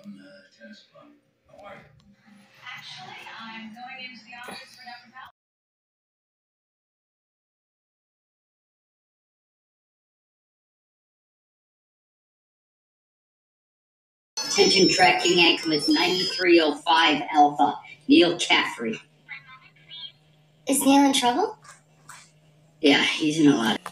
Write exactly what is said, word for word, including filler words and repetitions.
from the tennis club. How are you? Actually, I'm going into the office for Doctor Powell. Attention tracking anchor with ninety-three oh five Alpha, Neil Caffrey. Is Neil in trouble? Yeah, he's in a lot of